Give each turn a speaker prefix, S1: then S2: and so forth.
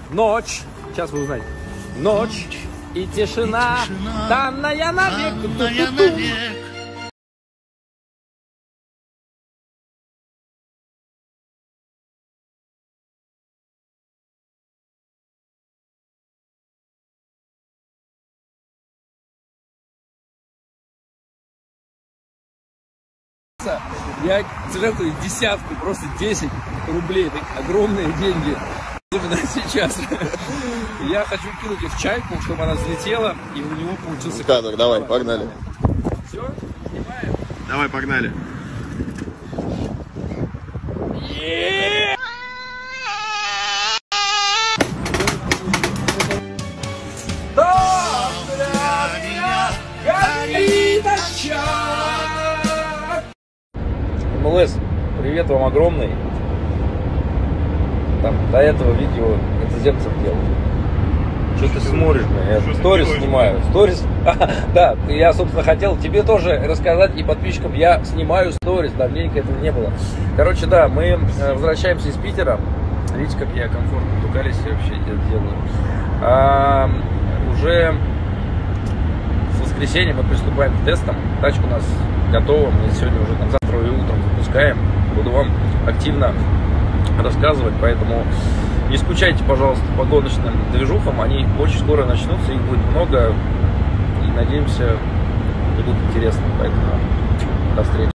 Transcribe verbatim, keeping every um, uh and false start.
S1: Ночь. Сейчас вы узнаете. Ночь и тишина. И тишина. Танная навек. Танная навек. Я жертвую десятку, просто десять рублей. Это огромные деньги. Особенно сейчас. Я хочу кинуть их в чайку, чтобы она взлетела, и у него получился...
S2: Кадр, давай, погнали.
S1: Все, снимаем.
S2: Давай, погнали.
S1: МЛС, привет вам огромный. Там, до этого видео это Земцев делал. Что ты смотришь, я сторис снимаю. Сторис, да, я, собственно, хотел тебе тоже рассказать и подписчикам, я снимаю сторис, давненько этого не было. Короче, да, мы возвращаемся из Питера. Видите, как я комфортно в колесе вообще это делаю. А, уже с воскресенья мы приступаем к тестам. Тачка у нас готова, мы сегодня уже там завтра и утром запускаем. Буду вам активно рассказывать, поэтому не скучайте, пожалуйста, по гоночным движухам, они очень скоро начнутся, их будет много, и надеемся, они будут интересны, поэтому до встречи.